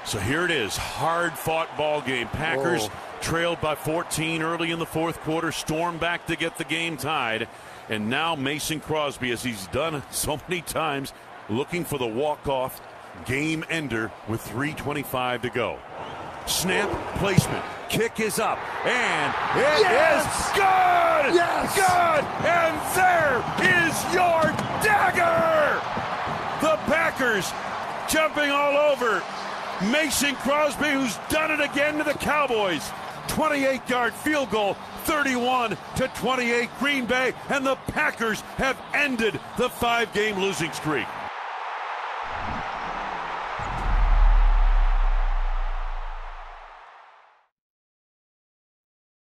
So here it is, hard-fought ball game. Packers trailed by 14 early in the fourth quarter, storm back to get the game tied. And now Mason Crosby, as he's done so many times, looking for the walk-off game ender with 3:25 to go. Snap, placement, kick is up, and it is good! Yes! Good! And there is your dagger! The Packers jumping all over Mason Crosby, who's done it again to the Cowboys. 28-yard field goal, 31-28 Green Bay, and the Packers have ended the 5-game losing streak.